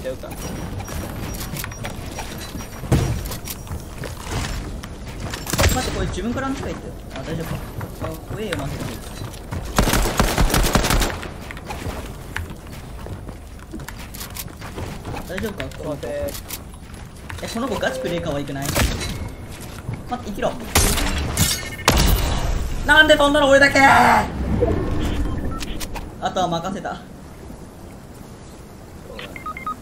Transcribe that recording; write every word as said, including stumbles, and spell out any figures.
ちゃうか。 待って、これ自分からの人が言ってよ。あ、大丈夫か。あ、怖えよ、マジで。大丈夫か、この子。え、この子ガチプレイ可愛くない？待って、生きろ。なんで飛んだの俺だけ。あとは任せた。